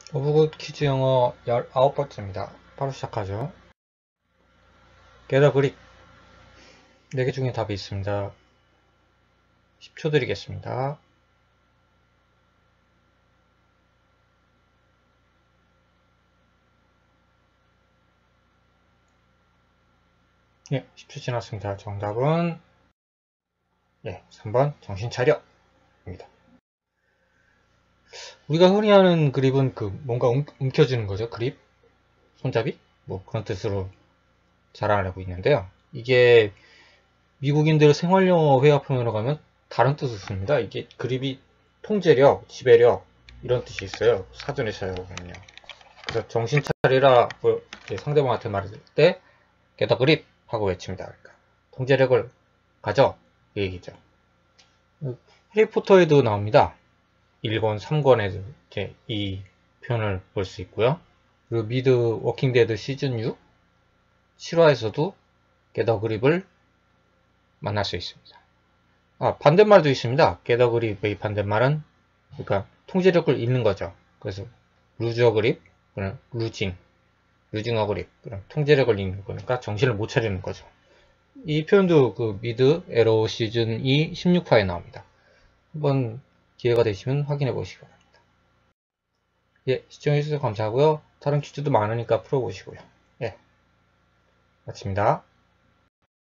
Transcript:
오브굿 퀴즈 영어 19번째입니다. 바로 시작하죠. 게더 그립 4개 중에 답이 있습니다. 10초 드리겠습니다. 예, 10초 지났습니다. 정답은 3번 정신 차려 입니다. 우리가 흔히 하는 그립은 뭔가 움켜쥐는 거죠. 그립, 손잡이 뭐 그런 뜻으로 잘 알고 있는데요. 이게 미국인들 생활영어 회화 표현으로 가면 다른 뜻을 씁니다. 이게 그립이 통제력, 지배력 이런 뜻이 있어요. 사전에 찾아보면요. 그래서 정신 차리라 상대방한테 말할 때 게더 그립 하고 외칩니다. 그러니까 통제력을 가져 이 얘기죠. 해리포터에도 나옵니다. 1권, 3권에도 이렇게 이 표현을 볼 수 있고요. 그리고 미드 워킹 데드 시즌 6 7화에서도 게더 그립을 만날 수 있습니다. 반대말도 있습니다. 게더 그립의 반대말은 그러니까 통제력을 잃는 거죠. 그래서 루저 그립, 루징어 그립, 통제력을 잃는 거니까 정신을 못 차리는 거죠. 이 표현도 미드 에러 시즌 2 16화에 나옵니다. 한번 기회가 되시면 확인해 보시기 바랍니다. 예, 시청해주셔서 감사하고요. 다른 퀴즈도 많으니까 풀어보시고요. 예, 마칩니다.